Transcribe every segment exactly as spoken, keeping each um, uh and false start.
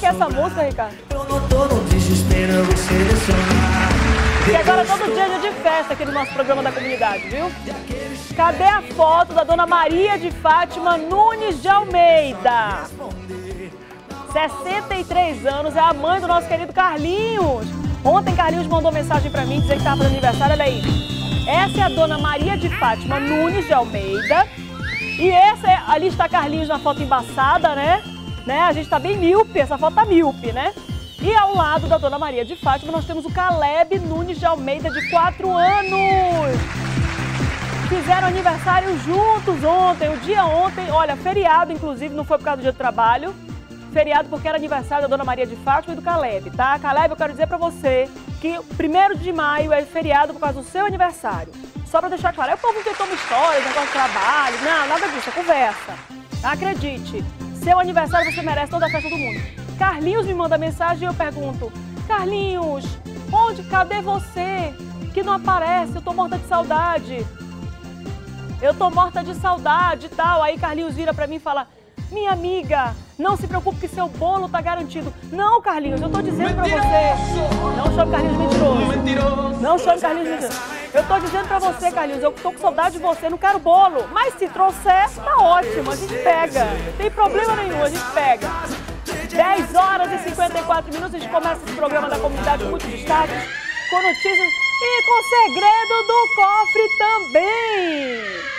essa música, Ricardo? Eu não tô no desespero, eu vou selecionar. E agora todo dia é dia de festa aqui no nosso programa da comunidade, viu? Cadê a foto da dona Maria de Fátima Nunes de Almeida? sessenta e três anos, é a mãe do nosso querido Carlinhos. Ontem Carlinhos mandou mensagem pra mim, dizer que estava fazendo aniversário, olha aí. Essa é a dona Maria de Fátima Nunes de Almeida. E essa é, ali está Carlinhos na foto embaçada, né? né? A gente tá bem míope, essa foto tá míope, né? E ao lado da dona Maria de Fátima nós temos o Caleb Nunes de Almeida, de quatro anos. Fizeram aniversário juntos ontem, o dia ontem, olha, feriado inclusive, não foi por causa do dia do trabalho. Feriado porque era aniversário da dona Maria de Fátima e do Caleb, tá? Caleb, eu quero dizer pra você que primeiro de maio é feriado por causa do seu aniversário. Só pra deixar claro, aí o povo inventou uma história, negócio de trabalho, não, nada disso, é conversa. Acredite, seu aniversário você merece toda a festa do mundo. Carlinhos me manda mensagem e eu pergunto, Carlinhos, onde, cadê você? Que não aparece, eu tô morta de saudade. Eu tô morta de saudade e tal. Aí Carlinhos vira pra mim e fala, minha amiga, não se preocupe que seu bolo tá garantido. Não, Carlinhos, eu tô dizendo pra você. Não chame Carlinhos mentiroso. Não chame Carlinhos mentiroso. Eu tô dizendo pra você, Carlinhos, eu tô com saudade de você, não quero bolo. Mas se trouxer, tá ótimo, a gente pega. Não tem problema nenhum, a gente pega. dez horas e cinquenta e quatro minutos, a gente começa esse programa da comunidade com muitos destaques, com notícias e com segredo do cofre também.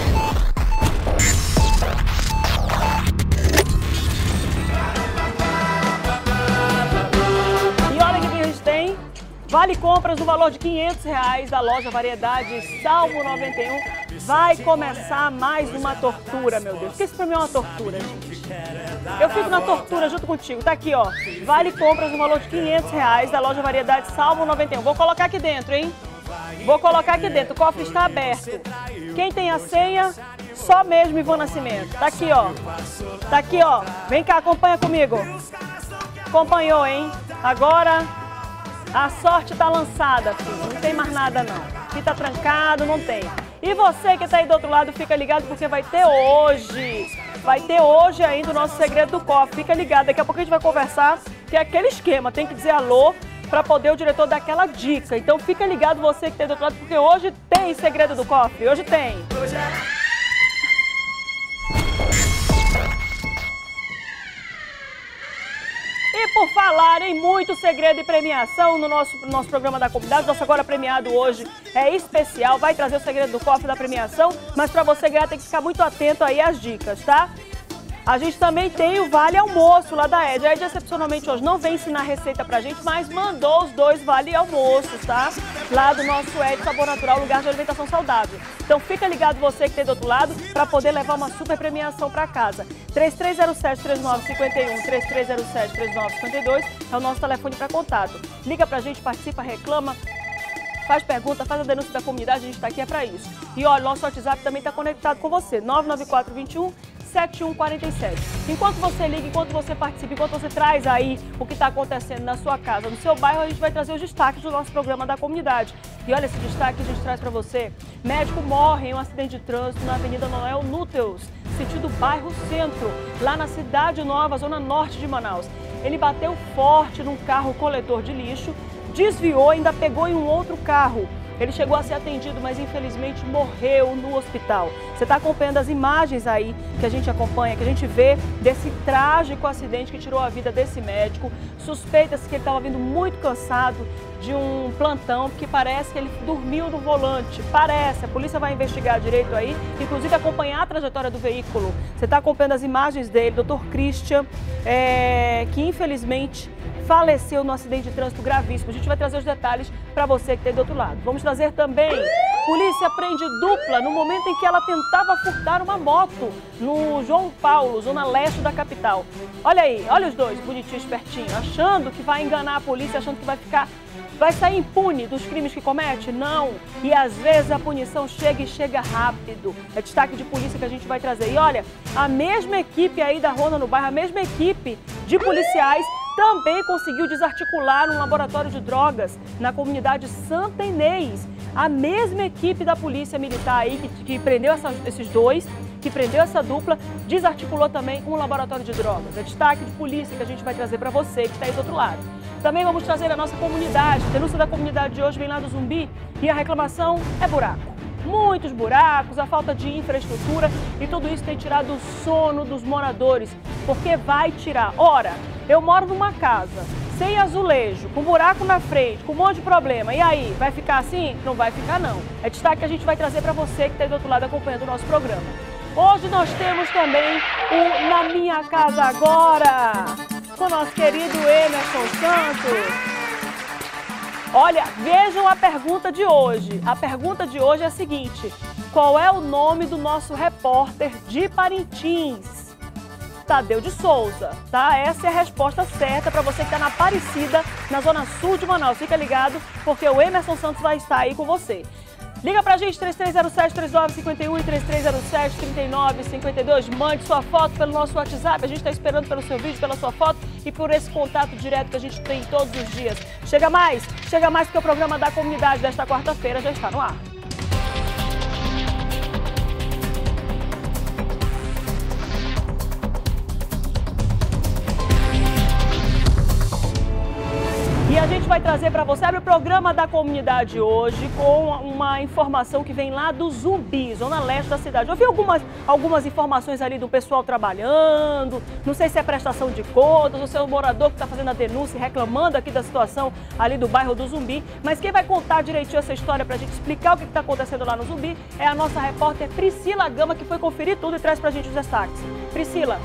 Vale compras no valor de quinhentos reais da loja Variedades Salmo noventa e um. Vai começar mais uma tortura, meu Deus. Porque isso pra mim é uma tortura, gente. Eu fico na tortura junto contigo. Tá aqui, ó. Vale compras no valor de quinhentos reais da loja Variedades Salmo noventa e um. Vou colocar aqui dentro, hein? Vou colocar aqui dentro. O cofre está aberto. Quem tem a senha, só mesmo Ivan Nascimento. Tá aqui, ó. Tá aqui, ó. Vem cá, acompanha comigo. Acompanhou, hein? Agora... a sorte tá lançada, filho. Não tem mais nada, não. Aqui tá trancado, não tem. E você que tá aí do outro lado, fica ligado porque vai ter hoje. Vai ter hoje ainda o nosso segredo do cofre. Fica ligado, daqui a pouco a gente vai conversar, que é aquele esquema. Tem que dizer alô para poder o diretor dar aquela dica. Então fica ligado você que tá aí do outro lado, porque hoje tem segredo do cofre. Hoje tem. E por falar em muito segredo e premiação no nosso, nosso programa da comunidade, nosso agora premiado hoje é especial, vai trazer o segredo do cofre da premiação, mas para você ganhar tem que ficar muito atento aí às dicas, tá? A gente também tem o Vale Almoço lá da Ed. A Ed, excepcionalmente, hoje não vem ensinar receita pra gente, mas mandou os dois Vale Almoços, tá? Lá do nosso Ed Sabor Natural, lugar de alimentação saudável. Então fica ligado você que tem do outro lado pra poder levar uma super premiação pra casa. três três zero sete, três nove cinco um, três três zero sete, três nove cinco dois é o nosso telefone pra contato. Liga pra gente, participa, reclama. Faz pergunta, faz a denúncia da comunidade, a gente está aqui é para isso. E olha, nosso WhatsApp também está conectado com você, nove nove quatro, dois um, sete um quatro sete. Enquanto você liga, enquanto você participa, enquanto você traz aí o que está acontecendo na sua casa, no seu bairro, a gente vai trazer os destaques do nosso programa da comunidade. E olha esse destaque que a gente traz para você. Médico morre em um acidente de trânsito na Avenida Noel Núteus, sentido bairro Centro, lá na Cidade Nova, zona norte de Manaus. Ele bateu forte num carro coletor de lixo, desviou e ainda pegou em um outro carro. Ele chegou a ser atendido, mas infelizmente morreu no hospital. Você está acompanhando as imagens aí que a gente acompanha, que a gente vê desse trágico acidente que tirou a vida desse médico. Suspeita-se que ele estava vindo muito cansado de um plantão, porque parece que ele dormiu no volante. Parece, a polícia vai investigar direito aí, inclusive acompanhar a trajetória do veículo. Você está acompanhando as imagens dele, doutor Christian, é, que infelizmente faleceu no acidente de trânsito gravíssimo. A gente vai trazer os detalhes para você que tem do outro lado. Vamos trazer também, polícia prende dupla no momento em que ela tentava furtar uma moto no João Paulo, zona leste da capital. Olha aí, olha os dois, bonitinho, espertinho, achando que vai enganar a polícia, achando que vai ficar, vai sair impune dos crimes que comete? Não. E às vezes a punição chega e chega rápido. É destaque de polícia que a gente vai trazer. E olha, a mesma equipe aí da Ronda no Bairro, a mesma equipe de policiais também conseguiu desarticular um laboratório de drogas na comunidade Santa Inês. A mesma equipe da Polícia Militar aí que, que prendeu essa, esses dois que prendeu essa dupla, desarticulou também um laboratório de drogas. É destaque de polícia que a gente vai trazer para você que está aí do outro lado. Também vamos trazer a nossa comunidade. A denúncia da comunidade de hoje vem lá do Zumbi e a reclamação é buraco. Muitos buracos, a falta de infraestrutura e tudo isso tem tirado o sono dos moradores, porque vai tirar. Ora, eu moro numa casa sem azulejo, com buraco na frente, com um monte de problema. E aí, vai ficar assim? Não vai ficar, não. É destaque que a gente vai trazer para você que está aí do outro lado acompanhando o nosso programa. Hoje nós temos também o Na Minha Casa Agora, com o nosso querido Emerson Santos. Olha, vejam a pergunta de hoje. A pergunta de hoje é a seguinte: qual é o nome do nosso repórter de Parintins? Tadeu de Souza, tá? Essa é a resposta certa para você que está na Aparecida, na zona sul de Manaus. Fica ligado, porque o Emerson Santos vai estar aí com você. Liga pra gente, três três zero sete, três nove cinco um e três três zero sete, três nove cinco dois. Mande sua foto pelo nosso WhatsApp. A gente está esperando pelo seu vídeo, pela sua foto e por esse contato direto que a gente tem todos os dias. Chega mais, chega mais, porque o programa da comunidade desta quarta-feira já está no ar. E a gente vai trazer para você o programa da comunidade hoje com uma informação que vem lá do Zumbi, zona leste da cidade. Eu vi algumas, algumas informações ali do pessoal trabalhando, não sei se é prestação de contas, ou se é o morador que está fazendo a denúncia e reclamando aqui da situação ali do bairro do Zumbi. Mas quem vai contar direitinho essa história para a gente explicar o que está acontecendo lá no Zumbi é a nossa repórter Priscila Gama, que foi conferir tudo e traz para a gente os destaques. Priscila.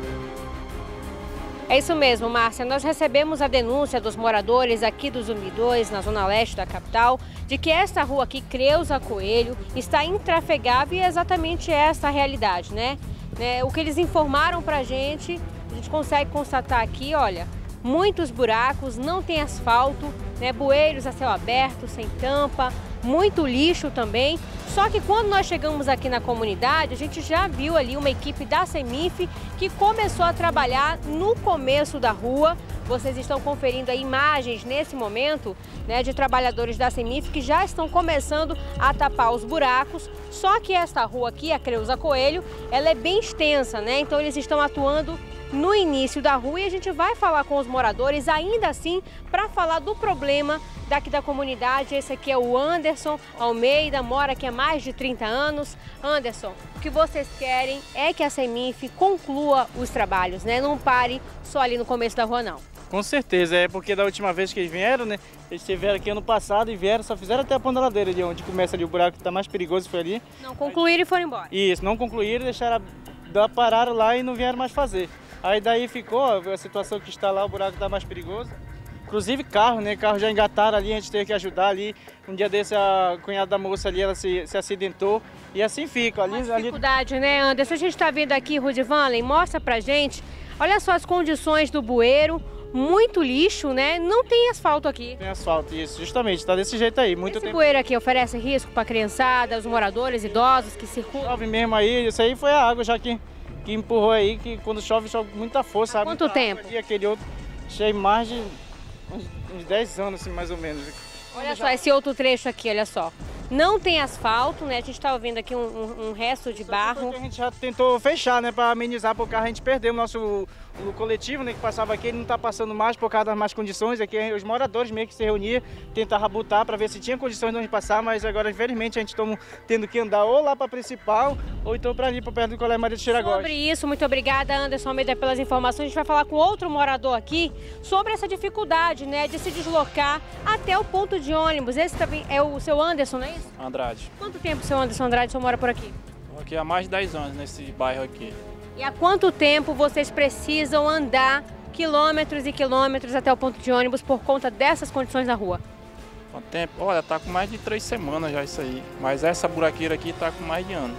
É isso mesmo, Márcia. Nós recebemos a denúncia dos moradores aqui do Zumbi dois, na zona leste da capital, de que esta rua aqui, Creuza Coelho, está intrafegável e é exatamente essa a realidade, né? É, o que eles informaram pra gente, a gente consegue constatar aqui, olha, muitos buracos, não tem asfalto, né? Bueiros a céu aberto, sem tampa, muito lixo também. Só que quando nós chegamos aqui na comunidade, a gente já viu ali uma equipe da CEMIF que começou a trabalhar no começo da rua. Vocês estão conferindo aí imagens nesse momento, né, de trabalhadores da CEMIF que já estão começando a tapar os buracos. Só que esta rua aqui, a Creuza Coelho, ela é bem extensa, né? Então eles estão atuando no início da rua e a gente vai falar com os moradores ainda assim para falar do problema daqui da comunidade. Esse aqui é o Anderson Almeida, mora aqui há mais de trinta anos. Anderson, o que vocês querem é que a CEMIF conclua os trabalhos, né? Não pare só ali no começo da rua, não. Com certeza, é porque da última vez que eles vieram, né? Eles estiveram aqui ano passado e vieram, só fizeram até a ponta-ladeira ali, onde começa ali o buraco que está mais perigoso, foi ali. Não concluíram e foram embora. Isso, não concluíram, deixaram, pararam lá e não vieram mais fazer. Aí daí ficou a situação que está lá, o buraco está mais perigoso. Inclusive carro, né? Carro já engataram ali, a gente teve que ajudar ali. Um dia desse a cunhada da moça ali, ela se, se acidentou e assim fica. Ali, Uma dificuldade, ali... né, Anderson? A gente está vendo aqui, Rudivanlen, mostra pra gente. Olha só as condições do bueiro, muito lixo, né? Não tem asfalto aqui. Tem asfalto, isso, justamente, tá desse jeito aí. Muito Esse tempo... bueiro aqui oferece risco para a criançada, os moradores, idosos que circulam? Chove mesmo aí, isso aí foi a água já que, que empurrou aí, que quando chove, chove com muita força. Há sabe? quanto tempo? E aquele outro, achei mais de uns, uns dez anos, assim, mais ou menos. Olha só esse outro trecho aqui, olha só. Não tem asfalto, né? A gente está ouvindo aqui um, um, um resto de barro. A gente já tentou fechar, né? Para amenizar, porque a gente perdeu o nosso o coletivo, né? Que passava aqui, ele não está passando mais por causa das más condições. Aqui os moradores meio que se reuniam, tentavam botar para ver se tinha condições de onde passar, mas agora, infelizmente, a gente está tendo que andar ou lá para a principal, ou então para ali, para perto do Colégio Maria de Xeragoz. Sobre isso, muito obrigada, Anderson Almeida, pelas informações. A gente vai falar com outro morador aqui sobre essa dificuldade, né? De se deslocar até o ponto de ônibus. Esse também é o seu Anderson, não é isso? Andrade. Quanto tempo, seu Anderson Andrade, o senhor mora por aqui? Estou aqui há mais de dez anos nesse bairro aqui. E há quanto tempo vocês precisam andar quilômetros e quilômetros até o ponto de ônibus por conta dessas condições na rua? Quanto tempo? Olha, tá com mais de três semanas já isso aí. Mas essa buraqueira aqui tá com mais de ano.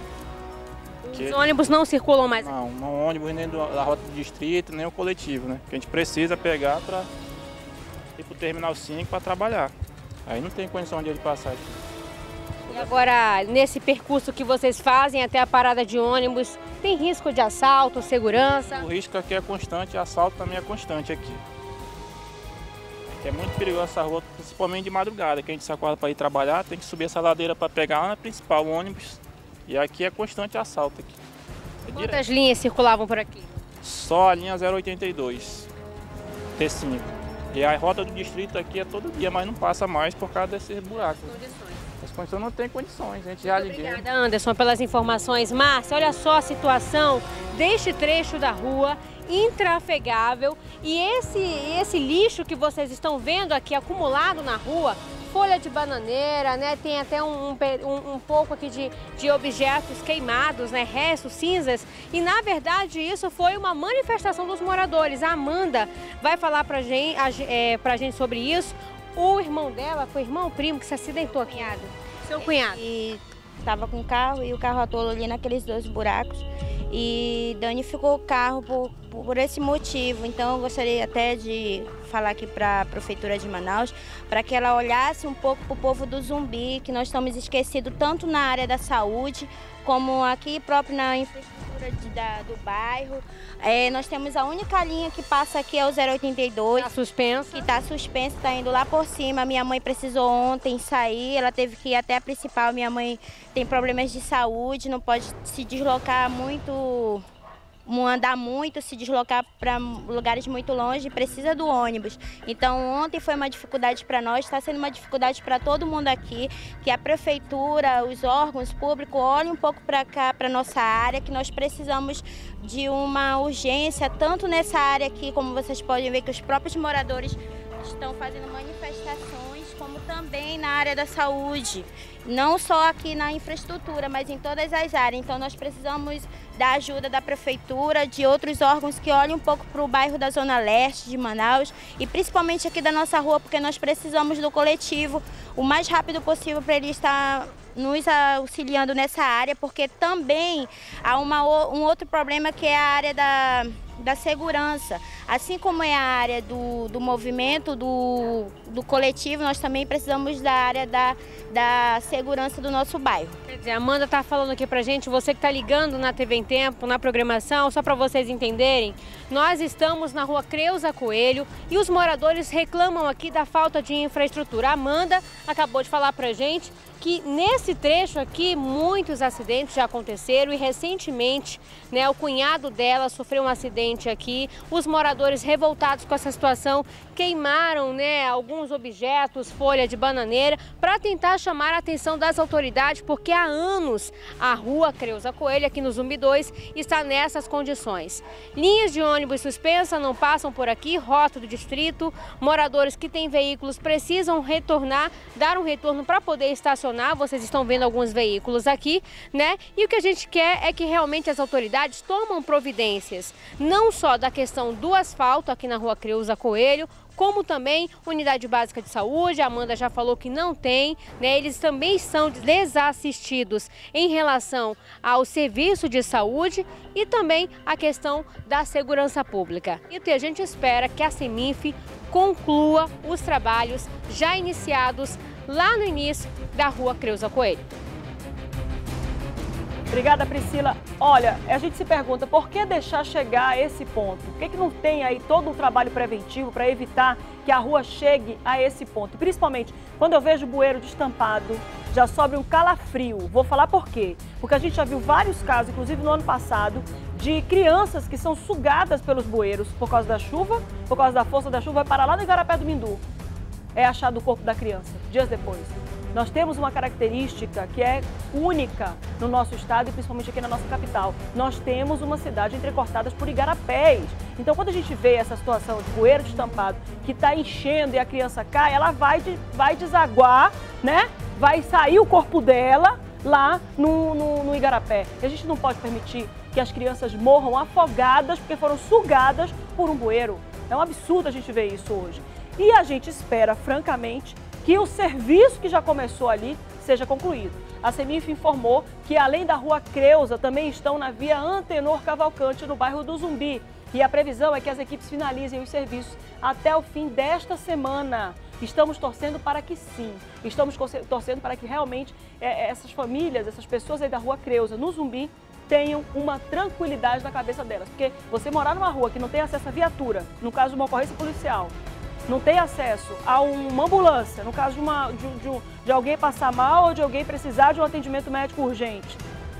Os Que... ônibus não circulam mais? Não, não ônibus nem do, da rota do distrito, nem o coletivo, né? Que a gente precisa pegar para ir pro Terminal cinco para trabalhar. Aí não tem condição de ele passar aqui. E agora, nesse percurso que vocês fazem até a parada de ônibus, tem risco de assalto, segurança? O risco aqui é constante, assalto também é constante aqui. É muito perigosa essa rua, principalmente de madrugada, que a gente se acorda para ir trabalhar, tem que subir essa ladeira para pegar lá na principal, o ônibus. E aqui é constante assalto aqui. É Quantas direto. linhas circulavam por aqui? Só a linha zero oitenta e dois, T cinco. E a rota do distrito aqui é todo dia, mas não passa mais por causa desses buracos. As condições não tem condições, a gente já liguei. Obrigada, Anderson, pelas informações. Márcia, olha só a situação deste trecho da rua, intrafegável. E esse, esse lixo que vocês estão vendo aqui acumulado na rua, folha de bananeira, né? Tem até um, um, um pouco aqui de, de objetos queimados, né? Restos, cinzas. E na verdade isso foi uma manifestação dos moradores. A Amanda vai falar pra gente, é, pra gente sobre isso. O irmão dela, foi irmão ou primo que se acidentou, cunhado? Seu cunhado. E estava com o carro e o carro atolou ali naqueles dois buracos e danificou o carro por, por esse motivo. Então eu gostaria até de falar aqui para a Prefeitura de Manaus, para que ela olhasse um pouco para o povo do Zumbi, que nós estamos esquecidos tanto na área da saúde, como aqui próprio na infraestrutura de, da, do bairro. É, nós temos a única linha que passa aqui é o zero oitenta e dois. Está suspenso. Que está suspenso, está indo lá por cima. Minha mãe precisou ontem sair, ela teve que ir até a principal. Minha mãe tem problemas de saúde, não pode se deslocar muito, andar muito, se deslocar para lugares muito longe, precisa do ônibus. Então ontem foi uma dificuldade para nós, está sendo uma dificuldade para todo mundo aqui, que a prefeitura, os órgãos públicos olhem um pouco para cá, para nossa área, que nós precisamos de uma urgência, tanto nessa área aqui, como vocês podem ver que os próprios moradores estão fazendo manifestações, como também na área da saúde. Não só aqui na infraestrutura, mas em todas as áreas. Então nós precisamos da ajuda da prefeitura, de outros órgãos que olhem um pouco para o bairro da Zona Leste de Manaus e principalmente aqui da nossa rua, porque nós precisamos do coletivo o mais rápido possível para ele estar nos auxiliando nessa área, porque também há uma, um outro problema que é a área da, da segurança. Assim como é a área do, do movimento, do, do coletivo, nós também precisamos da área da, da segurança do nosso bairro. Quer dizer, a Amanda está falando aqui pra gente, você que está ligando na T V em Tempo, na programação, só para vocês entenderem, nós estamos na rua Creuza Coelho e os moradores reclamam aqui da falta de infraestrutura. A Amanda acabou de falar pra gente que nesse trecho aqui muitos acidentes já aconteceram e recentemente, né, o cunhado dela sofreu um acidente aqui. Os moradores revoltados com essa situação queimaram, né, alguns objetos, folha de bananeira, para tentar chamar a atenção das autoridades, porque há anos a rua Creuza Coelho, aqui no Zumbi dois, está nessas condições. Linhas de ônibus suspensas não passam por aqui, rota do distrito, moradores que têm veículos precisam retornar, dar um retorno para poder estacionar. Vocês estão vendo alguns veículos aqui, né? E o que a gente quer é que realmente as autoridades tomam providências, não só da questão do asfalto aqui na rua Creuza Coelho, como também unidade básica de saúde. A Amanda já falou que não tem, né? Eles também são desassistidos em relação ao serviço de saúde e também a questão da segurança pública. E a gente espera que a CEMIF conclua os trabalhos já iniciados lá no início da rua Creuza Coelho. Obrigada, Priscila. Olha, a gente se pergunta por que deixar chegar a esse ponto? Por que, que não tem aí todo um trabalho preventivo para evitar que a rua chegue a esse ponto? Principalmente quando eu vejo o bueiro destampado, já sobe um calafrio. Vou falar por quê. Porque a gente já viu vários casos, inclusive no ano passado, de crianças que são sugadas pelos bueiros por causa da chuva, por causa da força da chuva, vai parar lá no Igarapé do Mindu. É achado o corpo da criança, dias depois. Nós temos uma característica que é única no nosso estado e principalmente aqui na nossa capital. Nós temos uma cidade entrecortada por igarapés. Então, quando a gente vê essa situação de bueiro destampado que está enchendo e a criança cai, ela vai, vai desaguar, né? Vai sair o corpo dela lá no, no, no igarapé. E a gente não pode permitir que as crianças morram afogadas porque foram sugadas por um bueiro. É um absurdo a gente ver isso hoje. E a gente espera, francamente, que o serviço que já começou ali seja concluído. A CEMIF informou que, além da rua Creuza, também estão na via Antenor Cavalcante, no bairro do Zumbi. E a previsão é que as equipes finalizem os serviços até o fim desta semana. Estamos torcendo para que sim. Estamos torcendo para que realmente é, essas famílias, essas pessoas aí da rua Creuza, no Zumbi, tenham uma tranquilidade na cabeça delas. Porque você morar numa rua que não tem acesso à viatura, no caso de uma ocorrência policial, não tem acesso a uma ambulância, no caso de, uma, de, de, de alguém passar mal ou de alguém precisar de um atendimento médico urgente.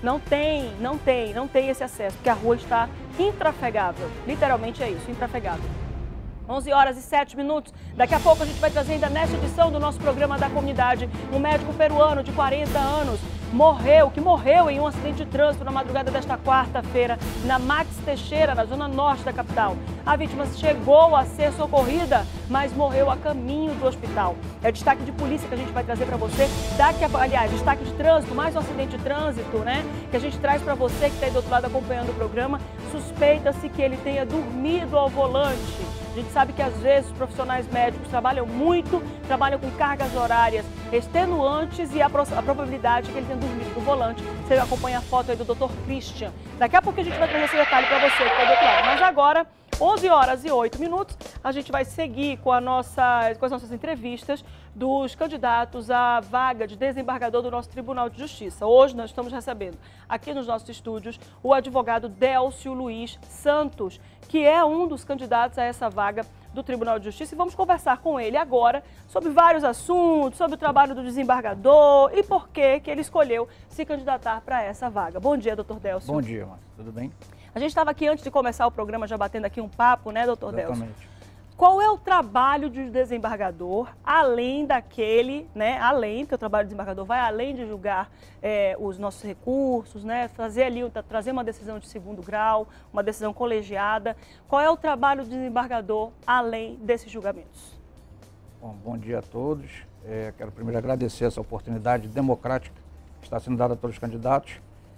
não tem, não tem, não tem esse acesso, porque a rua está intrafegável. Literalmente é isso, intrafegável. onze horas e sete minutos. Daqui a pouco a gente vai trazer ainda nesta edição do nosso programa da comunidade um médico peruano de quarenta anos morreu, que morreu em um acidente de trânsito na madrugada desta quarta-feira na Max Teixeira, na zona norte da capital. A vítima chegou a ser socorrida, mas morreu a caminho do hospital. É destaque de polícia que a gente vai trazer para você. Daqui a, aliás, destaque de trânsito, mais um acidente de trânsito, né? Que a gente traz para você que está aí do outro lado acompanhando o programa. Suspeita-se que ele tenha dormido ao volante. A gente sabe que às vezes os profissionais médicos trabalham muito, trabalham com cargas horárias extenuantes e a, pro, a probabilidade é que ele tenha dormido no volante. Você acompanha a foto aí do doutor Christian. Daqui a pouco a gente vai trazer esse detalhe para você que está do outro lado. Mas agora, onze horas e oito minutos, a gente vai seguir com, a nossa, com as nossas entrevistas dos candidatos à vaga de desembargador do nosso Tribunal de Justiça. Hoje nós estamos recebendo aqui nos nossos estúdios o advogado Délcio Luiz Santos, que é um dos candidatos a essa vaga do Tribunal de Justiça, e vamos conversar com ele agora sobre vários assuntos, sobre o trabalho do desembargador e por que que ele escolheu se candidatar para essa vaga. Bom dia, doutor Délcio. Bom dia, Márcia. Tudo bem? A gente estava aqui antes de começar o programa já batendo aqui um papo, né, doutor Délcio? Exatamente. Qual é o trabalho de desembargador, além daquele, né, além, porque o trabalho do desembargador vai além de julgar é, os nossos recursos, né, fazer ali, trazer uma decisão de segundo grau, uma decisão colegiada. Qual é o trabalho do desembargador além desses julgamentos? Bom, bom dia a todos. É, quero primeiro agradecer essa oportunidade democrática que está sendo dada a todos os candidatos.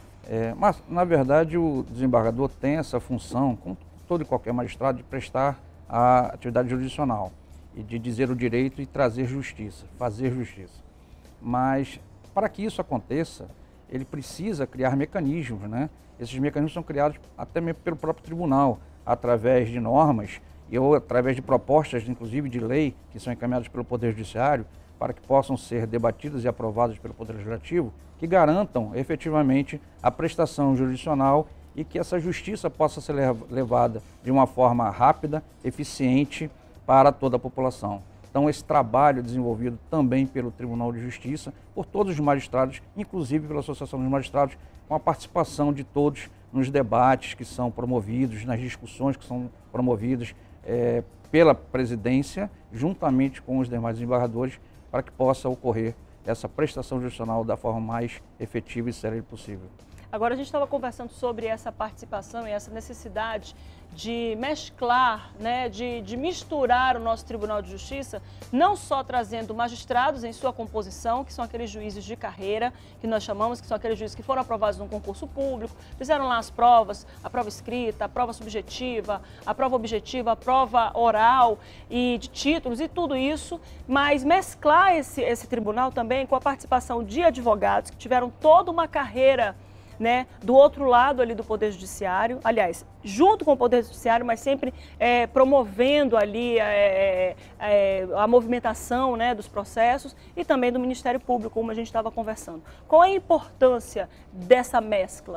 É, mas, na verdade, o desembargador tem essa função, como todo e qualquer magistrado, de prestar a atividade jurisdicional e de dizer o direito e trazer justiça, fazer justiça. Mas, para que isso aconteça, ele precisa criar mecanismos, né? Esses mecanismos são criados até mesmo pelo próprio tribunal, através de normas e ou através de propostas, inclusive de lei, que são encaminhadas pelo Poder Judiciário, para que possam ser debatidas e aprovadas pelo Poder Legislativo, que garantam efetivamente a prestação jurisdicional e que essa justiça possa ser levada de uma forma rápida, eficiente para toda a população. Então, esse trabalho desenvolvido também pelo Tribunal de Justiça, por todos os magistrados, inclusive pela Associação dos Magistrados, com a participação de todos nos debates que são promovidos, nas discussões que são promovidas é, pela presidência, juntamente com os demais desembargadores, para que possa ocorrer essa prestação jurisdicional da forma mais efetiva e séria possível. Agora, a gente estava conversando sobre essa participação e essa necessidade de mesclar, né, de, de misturar o nosso Tribunal de Justiça, não só trazendo magistrados em sua composição, que são aqueles juízes de carreira, que nós chamamos, que são aqueles juízes que foram aprovados num concurso público, fizeram lá as provas, a prova escrita, a prova subjetiva, a prova objetiva, a prova oral e de títulos e tudo isso, mas mesclar esse, esse tribunal também com a participação de advogados que tiveram toda uma carreira, né, do outro lado ali do Poder Judiciário, aliás, junto com o Poder Judiciário, mas sempre é, promovendo ali é, é, a movimentação, né, dos processos e também do Ministério Público, como a gente estava conversando. Qual é a importância dessa mescla?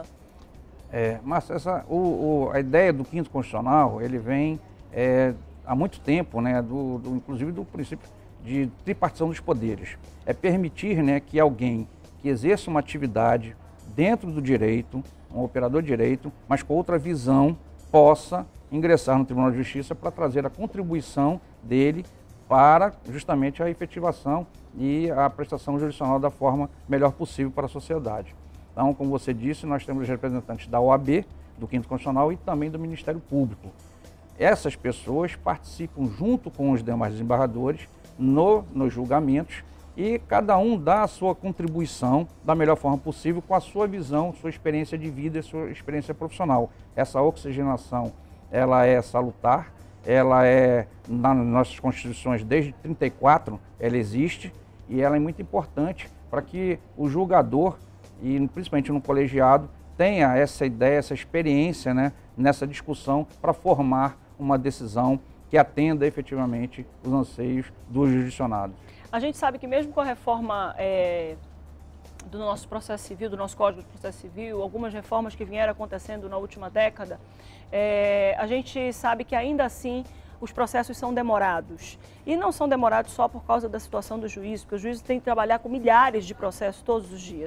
É, mas essa, o, o, a ideia do quinto constitucional, ele vem é, há muito tempo, né, do, do, inclusive do princípio de tripartição dos poderes. É permitir, né, que alguém que exerça uma atividade dentro do direito, um operador de direito, mas com outra visão, possa ingressar no Tribunal de Justiça para trazer a contribuição dele para justamente a efetivação e a prestação jurisdicional da forma melhor possível para a sociedade. Então, como você disse, nós temos representantes da O A B, do quinto Constitucional e também do Ministério Público. Essas pessoas participam junto com os demais desembargadores no, nos julgamentos, e cada um dá a sua contribuição da melhor forma possível com a sua visão, sua experiência de vida e sua experiência profissional. Essa oxigenação, ela é salutar, ela é, nas nossas constituições desde trinta e quatro, ela existe e ela é muito importante para que o julgador, e principalmente no colegiado, tenha essa ideia, essa experiência, né, nessa discussão para formar uma decisão que atenda efetivamente os anseios dos jurisdicionados. A gente sabe que mesmo com a reforma é, do nosso processo civil, do nosso Código de Processo Civil, algumas reformas que vieram acontecendo na última década, é, a gente sabe que ainda assim os processos são demorados. E não são demorados só por causa da situação do juiz, porque o juiz tem que trabalhar com milhares de processos todos os dias.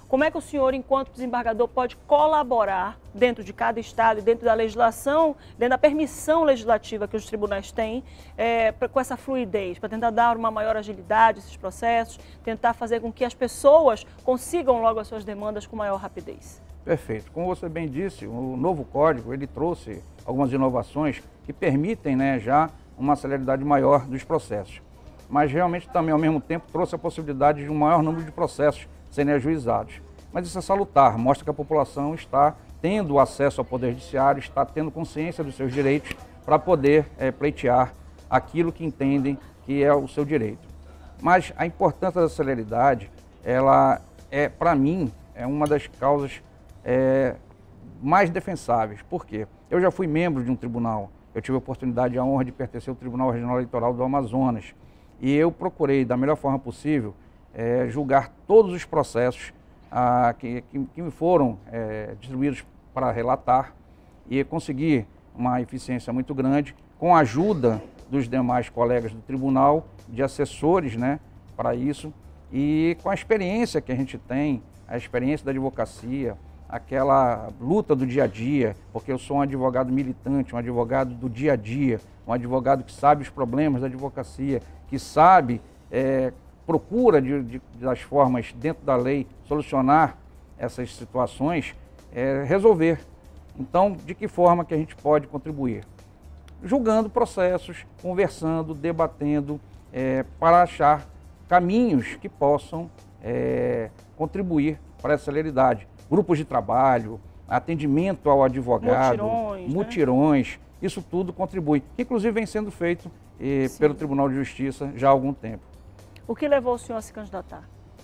Como é que o senhor, enquanto desembargador, pode colaborar dentro de cada estado e dentro da legislação, dentro da permissão legislativa que os tribunais têm, é, pra, com essa fluidez, para tentar dar uma maior agilidade a esses processos, tentar fazer com que as pessoas consigam logo as suas demandas com maior rapidez? Perfeito. Como você bem disse, o novo código ele trouxe algumas inovações que permitem, né, já uma celeridade maior dos processos. Mas realmente também, ao mesmo tempo, trouxe a possibilidade de um maior número de processos serem ajuizados. Mas isso é salutar, mostra que a população está tendo acesso ao Poder Judiciário, está tendo consciência dos seus direitos para poder é, pleitear aquilo que entendem que é o seu direito. Mas a importância da celeridade, ela é, para mim, é uma das causas é, mais defensáveis. Por quê? Eu já fui membro de um tribunal, eu tive a oportunidade e a honra de pertencer ao Tribunal Regional Eleitoral do Amazonas, e eu procurei, da melhor forma possível, é, julgar todos os processos ah, que, que, que me foram é, distribuídos para relatar e consegui uma eficiência muito grande, com a ajuda dos demais colegas do tribunal, de assessores, né, para isso, e com a experiência que a gente tem, a experiência da advocacia, aquela luta do dia a dia, porque eu sou um advogado militante, um advogado do dia a dia, um advogado que sabe os problemas da advocacia, que sabe, é, procura de, de, das formas dentro da lei solucionar essas situações, é, resolver. Então, de que forma que a gente pode contribuir? Julgando processos, conversando, debatendo, é, para achar caminhos que possam é, contribuir para essa celeridade. Grupos de trabalho, atendimento ao advogado, mutirões, mutirões né? Isso tudo contribui. Inclusive vem sendo feito eh, pelo Tribunal de Justiça já há algum tempo. O que levou o senhor a se candidatar?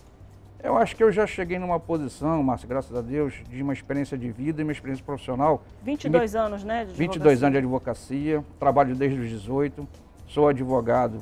Eu acho que eu já cheguei numa posição, Márcia, graças a Deus, de uma experiência de vida e uma experiência profissional. vinte e dois anos, né? De vinte e dois anos de advocacia, trabalho desde os dezoito, sou advogado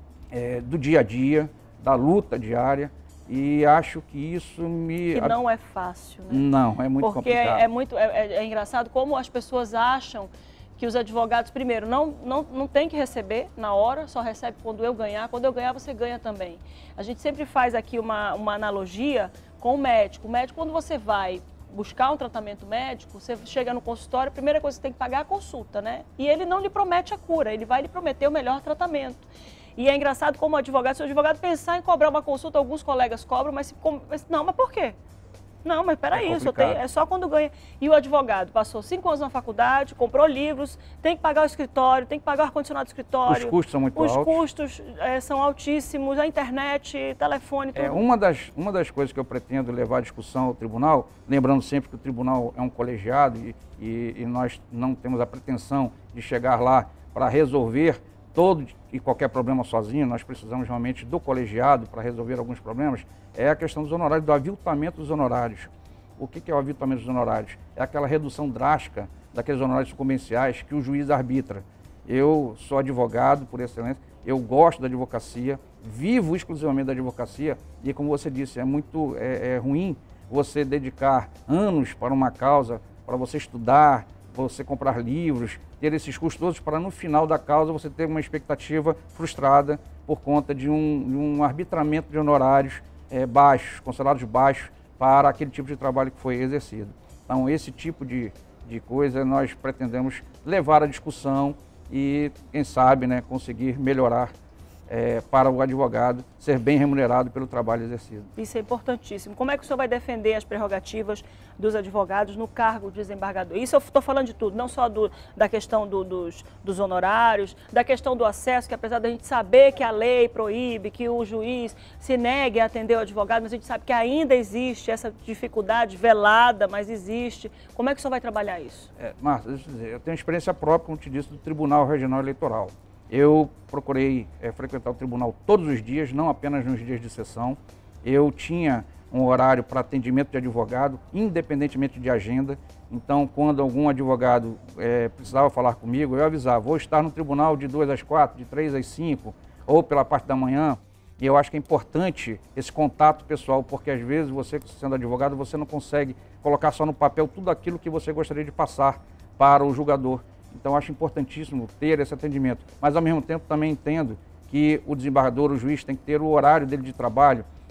é, do dia a dia, da luta diária, e acho que isso me... Que não é fácil, né? Não, é muito Porque complicado. Porque é, muito, é, é engraçado como as pessoas acham que os advogados, primeiro, não, não, não tem que receber na hora, só recebe quando eu ganhar. Quando eu ganhar, você ganha também. A gente sempre faz aqui uma, uma analogia com o médico. O médico, quando você vai buscar um tratamento médico, você chega no consultório, a primeira coisa que você tem que pagar é a consulta, né? E ele não lhe promete a cura, ele vai lhe prometer o melhor tratamento. E é engraçado como o advogado, se o advogado pensar em cobrar uma consulta, alguns colegas cobram, mas, mas não, mas por quê? Não, mas peraí, é, isso tenho, é só quando ganha. E o advogado passou cinco anos na faculdade, comprou livros, tem que pagar o escritório, tem que pagar o ar-condicionado do escritório. Os custos são muito os altos. Os custos é, são altíssimos, a internet, telefone, tudo. É, uma, das, uma das coisas que eu pretendo levar à discussão ao tribunal, lembrando sempre que o tribunal é um colegiado e, e, e nós não temos a pretensão de chegar lá para resolver todo e qualquer problema sozinho, nós precisamos realmente do colegiado para resolver alguns problemas, é a questão dos honorários, do aviltamento dos honorários. O que é o aviltamento dos honorários? É aquela redução drástica daqueles honorários sucumbenciais que o juiz arbitra. Eu sou advogado por excelência, eu gosto da advocacia, vivo exclusivamente da advocacia e, como você disse, é muito é, é ruim você dedicar anos para uma causa, para você estudar, você comprar livros, ter esses custos todos para no final da causa você ter uma expectativa frustrada por conta de um, de um arbitramento de honorários é, baixos, com salários baixos para aquele tipo de trabalho que foi exercido. Então esse tipo de, de coisa nós pretendemos levar à discussão e, quem sabe, né, conseguir melhorar É, para o advogado ser bem remunerado pelo trabalho exercido. Isso é importantíssimo. Como é que o senhor vai defender as prerrogativas dos advogados no cargo de desembargador? Isso eu estou falando de tudo, não só do, da questão do, dos, dos honorários, da questão do acesso, que apesar da gente saber que a lei proíbe, que o juiz se negue a atender o advogado, mas a gente sabe que ainda existe essa dificuldade velada, mas existe. Como é que o senhor vai trabalhar isso? É, Márcia, deixa eu dizer, eu tenho experiência própria, como te disse, do Tribunal Regional Eleitoral. Eu procurei é, frequentar o tribunal todos os dias, não apenas nos dias de sessão. Eu tinha um horário para atendimento de advogado, independentemente de agenda. Então, quando algum advogado é, precisava falar comigo, eu avisava, vou estar no tribunal de duas às quatro, de três às cinco, ou pela parte da manhã. E eu acho que é importante esse contato pessoal, porque às vezes você, sendo advogado, você não consegue colocar só no papel tudo aquilo que você gostaria de passar para o julgador. Então, acho importantíssimo ter esse atendimento. Mas, ao mesmo tempo, também entendo que o desembargador, o juiz, tem que ter o horário dele de trabalho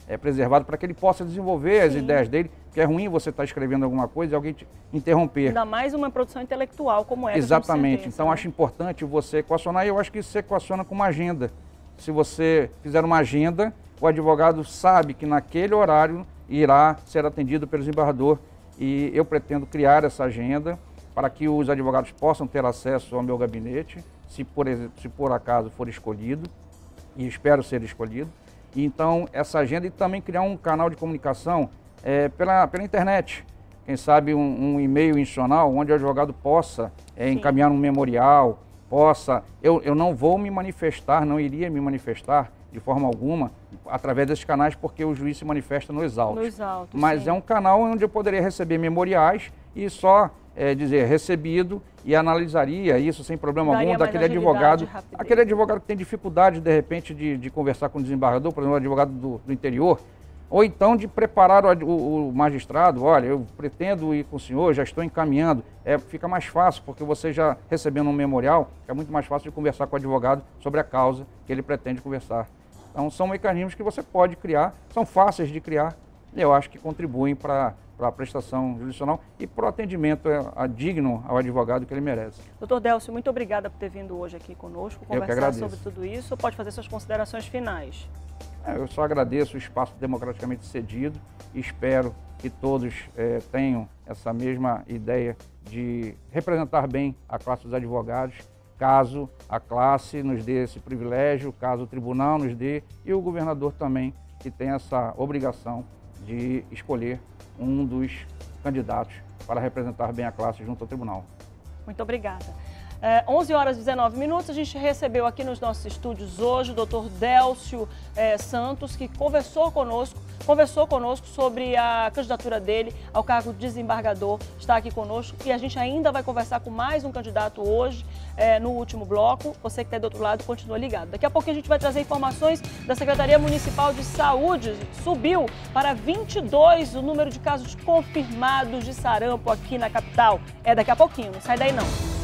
é, preservado para que ele possa desenvolver as Sim. ideias dele, porque é ruim você estar escrevendo alguma coisa e alguém te interromper. Ainda mais uma produção intelectual como essa. Exatamente. Sentença, então, né? acho importante você equacionar, e eu acho que isso se equaciona com uma agenda. Se você fizer uma agenda, o advogado sabe que naquele horário irá ser atendido pelo desembargador, e eu pretendo criar essa agenda para que os advogados possam ter acesso ao meu gabinete, se por, se por acaso for escolhido, e espero ser escolhido. E então, essa agenda, e também criar um canal de comunicação é, pela, pela internet. Quem sabe um, um e-mail institucional onde o advogado possa é, encaminhar um memorial, possa... Eu, eu não vou me manifestar, não iria me manifestar de forma alguma através desses canais, porque o juiz se manifesta nos autos. Nos autos, Mas sim. é um canal onde eu poderia receber memoriais e só é, dizer recebido, e analisaria isso sem problema Daria algum mais daquele agilidade, advogado, rapidez. aquele advogado que tem dificuldade de repente de, de conversar com o desembargador, por exemplo, o advogado do, do interior, ou então de preparar o, o, o magistrado, olha, eu pretendo ir com o senhor, já estou encaminhando, é, fica mais fácil, porque você já recebendo um memorial, é muito mais fácil de conversar com o advogado sobre a causa que ele pretende conversar. Então são mecanismos que você pode criar, são fáceis de criar, e eu acho que contribuem para para a prestação jurisdicional e para o atendimento a, a digno ao advogado que ele merece. Doutor Délcio, muito obrigada por ter vindo hoje aqui conosco, conversar sobre tudo isso. Pode fazer suas considerações finais. É, eu só agradeço o espaço democraticamente cedido e espero que todos é, tenham essa mesma ideia de representar bem a classe dos advogados, caso a classe nos dê esse privilégio, caso o tribunal nos dê, e o governador também, que tem essa obrigação de escolher um dos candidatos para representar bem a classe junto ao tribunal. Muito obrigada. É, onze horas e dezenove minutos, a gente recebeu aqui nos nossos estúdios hoje o doutor Délcio é, Santos, que conversou conosco, conversou conosco sobre a candidatura dele ao cargo de desembargador, está aqui conosco, e a gente ainda vai conversar com mais um candidato hoje, é, no último bloco. Você que está do outro lado, continua ligado. Daqui a pouco a gente vai trazer informações da Secretaria Municipal de Saúde. Subiu para vinte e dois o número de casos confirmados de sarampo aqui na capital. É daqui a pouquinho, não sai daí não.